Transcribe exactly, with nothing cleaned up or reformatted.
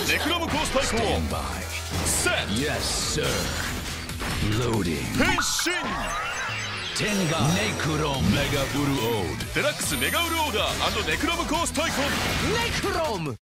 ネクロムコース対抗セット Yes, sir. Loading. 変身テンガネクロムメガウルオードデラックスメガウルオーダーネクロムコース対抗ネクロム